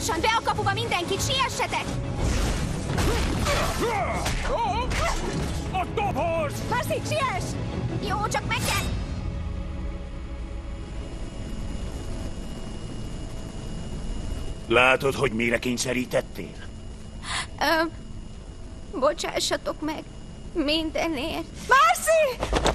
Gyorsan, be a kapuba mindenkit, siessetek! A doboz! Marci, siess! Jó, csak meg kell... Látod, hogy mire kényszerítettél? Bocsássatok meg mindenért. Marci!